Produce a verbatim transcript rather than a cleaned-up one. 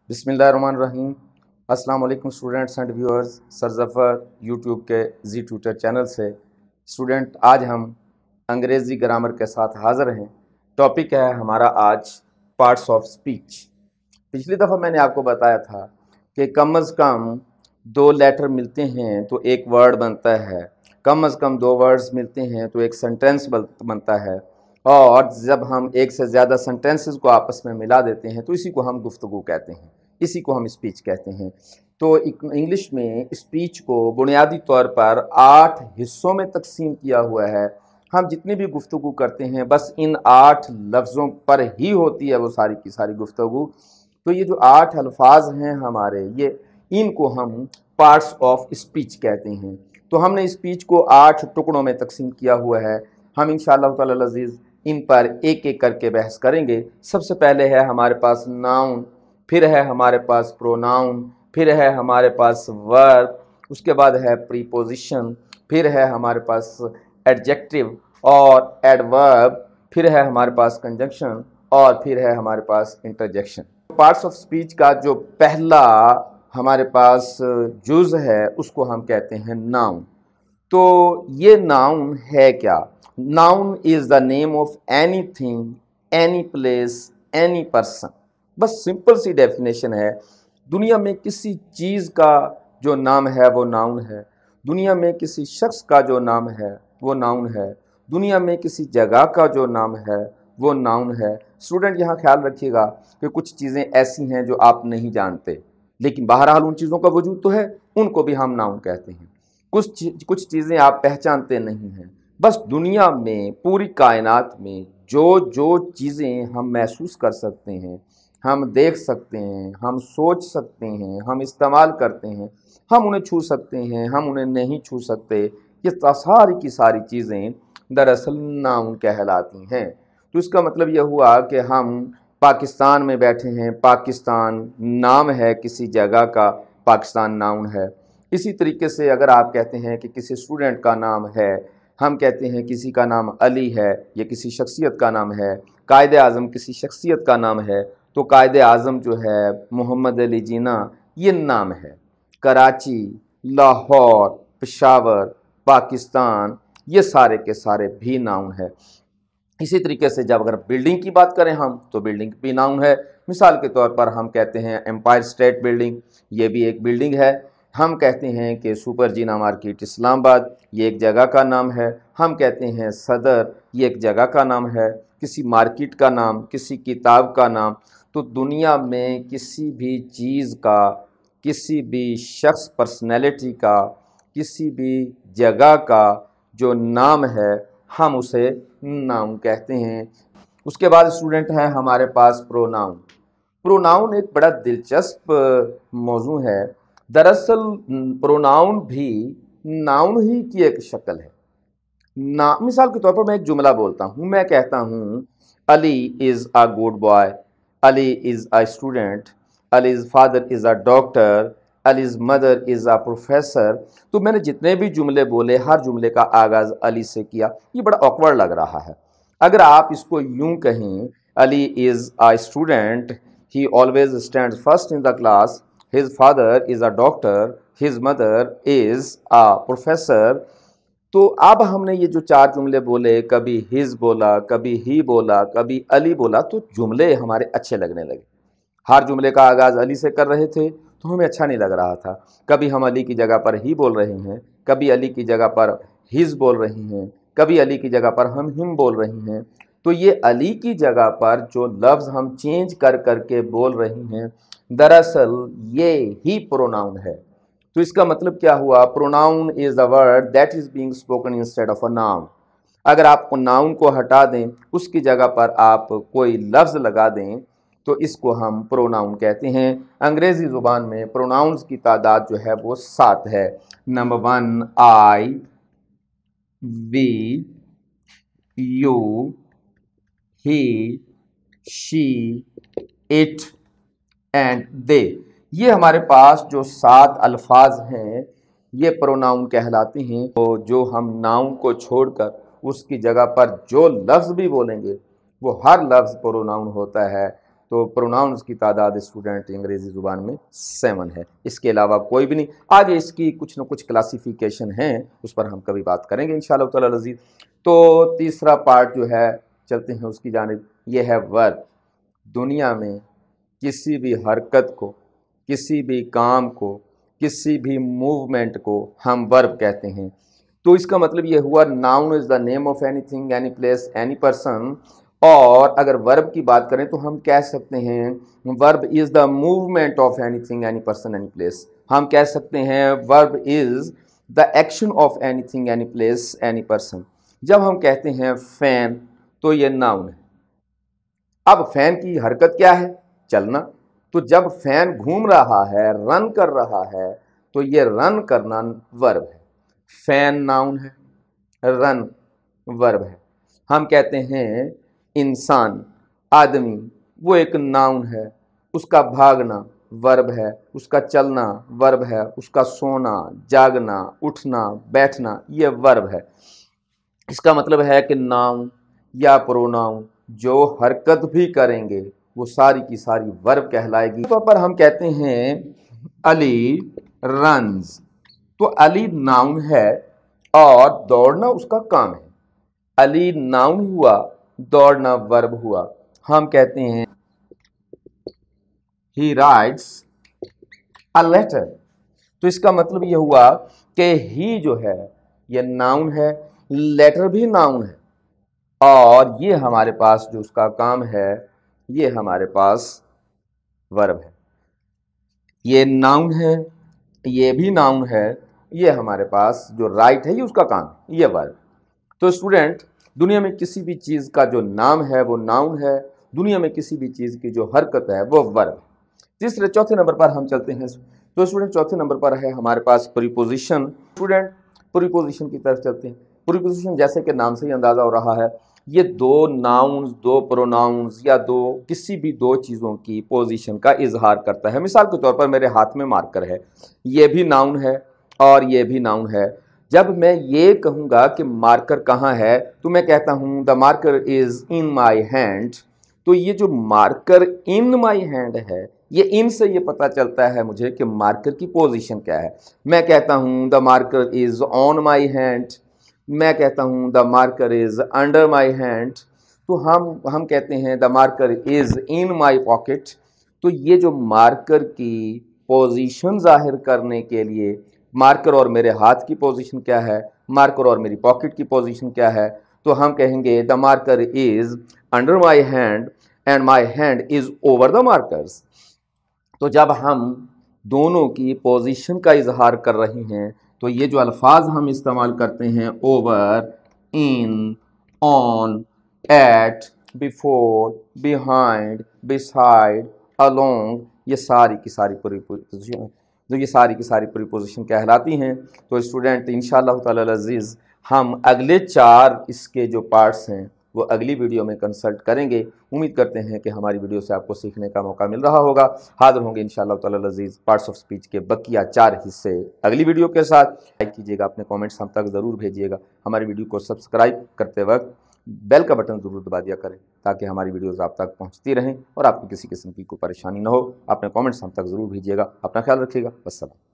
बिस्मिल्लाहिर्रहमानिर्रहीम। अस्सलाम वालेकुम students and viewers. Sir Zafar YouTube के जी ट्यूटर चैनल से स्टूडेंट आज हम अंग्रेज़ी ग्रामर के साथ हाज़िर हैं। टॉपिक है हमारा आज पार्ट्स ऑफ स्पीच। पिछली दफ़ा मैंने आपको बताया था कि कम अज़ कम दो लेटर मिलते हैं तो एक वर्ड बनता है, कम अज़ कम दो वर्ड्स मिलते हैं तो एक सेंटेंस बनता है, और जब हम एक से ज़्यादा सेंटेंसेस को आपस में मिला देते हैं तो इसी को हम गुफ्तगू कहते हैं, इसी को हम स्पीच कहते हैं। तो इंग्लिश में स्पीच को बुनियादी तौर पर आठ हिस्सों में तकसीम किया हुआ है। हम जितनी भी गुफ्तगू करते हैं बस इन आठ लफ्ज़ों पर ही होती है वो सारी की सारी गुफ्तगू। तो ये जो आठ अल्फाज हैं हमारे, ये इनको हम पार्ट्स ऑफ स्पीच कहते हैं। तो हमने स्पीच को आठ टुकड़ों में तकसीम किया हुआ है। हम इंशाअल्लाह ताला अज़ीज़ इन पर एक एक करके बहस करेंगे। सबसे पहले है हमारे पास नाउन, फिर है हमारे पास प्रोनाउन, फिर है हमारे पास वर्ब, उसके बाद है प्रीपोजिशन, फिर है हमारे पास एडजेक्टिव और एडवर्ब, फिर है हमारे पास कंजंक्शन और फिर है हमारे पास इंटरजेक्शन। पार्ट्स ऑफ स्पीच का जो पहला हमारे पास जुज़ है उसको हम कहते हैं नाउन। तो ये नाउन है क्या? Noun is the name of any thing, any place, any person. बस सिंपल सी डेफिनेशन है। दुनिया में किसी चीज़ का जो नाम है वो नाउन है, दुनिया में किसी शख्स का जो नाम है वो नाउन है, दुनिया में किसी जगह का जो नाम है वो नाउन है। स्टूडेंट यहाँ ख्याल रखिएगा कि कुछ चीज़ें ऐसी हैं जो आप नहीं जानते, लेकिन बहरहाल उन चीज़ों का वजूद तो है, उनको भी हम नाउन कहते हैं। कुछ कुछ चीज़ें आप पहचानते नहीं हैं। बस दुनिया में, पूरी कायनात में जो जो चीज़ें हम महसूस कर सकते हैं, हम देख सकते हैं, हम सोच सकते हैं, हम इस्तेमाल करते हैं, हम उन्हें छू सकते हैं, हम उन्हें नहीं छू सकते, ये सारी की सारी चीज़ें दरअसल नाउन कहलाती हैं। तो इसका मतलब यह हुआ कि हम पाकिस्तान में बैठे हैं, पाकिस्तान नाम है किसी जगह का, पाकिस्तान नाउन है। इसी तरीके से अगर आप कहते हैं कि किसी स्टूडेंट का नाम है, हम कहते हैं किसी का नाम अली है, ये किसी शख्सियत का नाम है। कायदे आज़म किसी शख्सियत का नाम है, तो कायदे आज़म जो है मोहम्मद अली जिन्ना ये नाम है। कराची, लाहौर, पेशावर, पाकिस्तान, ये सारे के सारे भी नाउन है। इसी तरीके से जब अगर बिल्डिंग की बात करें हम, तो बिल्डिंग भी नाउन है। मिसाल के तौर पर हम कहते हैं एम्पायर स्टेट बिल्डिंग, ये भी एक बिल्डिंग है। हम कहते हैं कि सुपर जीना मार्केट इस्लामाबाद, ये एक जगह का नाम है। हम कहते हैं सदर, ये एक जगह का नाम है, किसी मार्केट का नाम, किसी किताब का नाम। तो दुनिया में किसी भी चीज़ का, किसी भी शख्स, पर्सनैलिटी का, किसी भी जगह का जो नाम है हम उसे नाउन कहते हैं। उसके बाद स्टूडेंट है हमारे पास प्रोनाउन। प्रोनाउन एक बड़ा दिलचस्प मौजू है। दरअसल प्रोनाउन भी नाउन ही की एक शक्ल है। ना मिसाल के तौर पर मैं एक जुमला बोलता हूँ, मैं कहता हूँ Ali is a good boy, Ali is a student, Ali's father is a doctor, Ali's mother is a professor. तो मैंने जितने भी जुमले बोले, हर जुमले का आगाज़ अली से किया। ये बड़ा ऑकवर्ड लग रहा है। अगर आप इसको यूं कहें, Ali is a student, he always stands first in the class, his father is a doctor, his mother is a professor. तो अब हमने ये जो चार जुमले बोले, कभी हिज बोला, कभी ही बोला, कभी अली बोला, तो जुमले हमारे अच्छे लगने लगे। हर जुमले का आगाज़ अली से कर रहे थे तो हमें अच्छा नहीं लग रहा था। कभी हम अली की जगह पर ही बोल रहे हैं, कभी अली की जगह पर हिज बोल रहे हैं, कभी अली की जगह पर हम हिम बोल रहे हैं। तो ये अली की जगह पर जो लफ्ज़ हम चेंज कर करके बोल रहे हैं, दरअसल ये ही प्रोनाउन है। तो इसका मतलब क्या हुआ? Pronoun is a word that is being spoken instead of a noun. अगर आप नाउन को हटा दें, उसकी जगह पर आप कोई लफ्ज़ लगा दें, तो इसको हम प्रोनाउन कहते हैं। अंग्रेज़ी ज़ुबान में प्रोनाउंस की तादाद जो है वो सात है। Number one, I, we, you, he, she, it and they. ये हमारे पास जो सात अल्फाज हैं ये प्रोनाउन कहलाते हैं। तो जो हम नाउन को छोड़कर उसकी जगह पर जो लफ्ज़ भी बोलेंगे वो हर लफ्ज़ प्रोनाउन होता है। तो प्रोनाउंस की तादाद स्टूडेंट अंग्रेज़ी ज़ुबान में सेवन है, इसके अलावा कोई भी नहीं। आगे इसकी कुछ न कुछ क्लासिफिकेशन हैं, उस पर हम कभी बात करेंगे इंशाअल्लाह ताला अज़ीज़। तो तीसरा पार्ट जो है चलते हैं उसकी जानिब, ये है वर्ब। दुनिया में किसी भी हरकत को, किसी भी काम को, किसी भी मूवमेंट को हम वर्ब कहते हैं। तो इसका मतलब ये हुआ noun is the name of anything, any place, any person. और अगर वर्ब की बात करें तो हम कह सकते हैं verb is the movement of anything, any person, any place. हम कह सकते हैं verb is the action of anything, any place, any person. जब हम कहते हैं फैन तो ये नाउन है। अब फैन की हरकत क्या है? चलना। तो जब फैन घूम रहा है, रन कर रहा है, तो ये रन करना वर्ब है। फैन नाउन है, रन वर्ब है। हम कहते हैं इंसान, आदमी, वो एक नाउन है, उसका भागना वर्ब है, उसका चलना वर्ब है, उसका सोना, जागना, उठना, बैठना ये वर्ब है। इसका मतलब है कि नाउन या प्रोनाउन जो हरकत भी करेंगे वो सारी की सारी वर्ब कहलाएगी। तो पर हम कहते हैं अली रन्स, तो अली नाउन है और दौड़ना उसका काम है। अली नाउन हुआ, दौड़ना वर्ब हुआ। हम कहते हैं ही राइट्स अ लेटर, तो इसका मतलब ये हुआ कि ही जो है ये नाउन है, लेटर भी नाउन है, और ये हमारे पास जो उसका काम है ये हमारे पास वर्ब है। ये नाउन है, ये भी नाउन है, ये हमारे पास जो राइट है ये उसका काम है, ये वर्ब। तो स्टूडेंट दुनिया में किसी भी चीज़ का जो नाम है वो नाउन है, दुनिया में किसी भी चीज़ की जो हरकत है वो वर्ब है। तीसरे चौथे नंबर पर हम चलते हैं। तो स्टूडेंट चौथे नंबर पर है हमारे पास प्रीपोजिशन। स्टूडेंट प्रीपोजिशन की तरफ चलते हैं। प्रीपोजिशन जैसे कि नाम से ही अंदाज़ा हो रहा है, ये दो नाउन्स, दो प्रोनाउंस या दो किसी भी दो चीज़ों की पोजीशन का इजहार करता है। मिसाल के तौर पर मेरे हाथ में मार्कर है, ये भी नाउन है और ये भी नाउन है। जब मैं ये कहूँगा कि मार्कर कहाँ है तो मैं कहता हूँ the marker is in my hand. तो ये जो मार्कर इन माई हैंड है, ये इन से ये पता चलता है मुझे कि मार्कर की पोजीशन क्या है। मैं कहता हूँ the marker is on my hand, मैं कहता हूँ the marker is under my hand. तो हम हम कहते हैं the marker is in my pocket. तो ये जो मार्कर की पोजीशन जाहिर करने के लिए मार्कर और मेरे हाथ की पोजीशन क्या है, मार्कर और मेरी पॉकेट की पोजीशन क्या है, तो हम कहेंगे the marker is under my hand and my hand is over the markers. तो जब हम दोनों की पोजीशन का इजहार कर रहे हैं तो ये जो अल्फाज हम इस्तेमाल करते हैं over, in, on, at, before, behind, beside, along, ये सारी की सारी प्रीपोजिशन जो ये सारी की सारी प्रीपोजिशन कहलाती हैं। तो स्टूडेंट इंशाअल्लाह ताला अज़ीज़ हम अगले चार इसके जो पार्ट्स हैं वो अगली वीडियो में कंसल्ट करेंगे। उम्मीद करते हैं कि हमारी वीडियो से आपको सीखने का मौका मिल रहा होगा। हाज़िर होंगे इंशाअल्लाह ताला अज़ीज़ पार्ट्स ऑफ स्पीच के बकिया चार हिस्से अगली वीडियो के साथ। लाइक कीजिएगा, अपने कमेंट्स हम तक ज़रूर भेजिएगा। हमारी वीडियो को सब्सक्राइब करते वक्त बेल का बटन ज़रूर दबा दिया करें ताकि हमारी वीडियोज़ आप तक पहुँचती रहें और आपको किसी किस्म की कोई परेशानी ना हो। अपने कमेंट्स हम तक ज़रूर भेजिएगा। अपना ख्याल रखिएगा। वस्सलाम।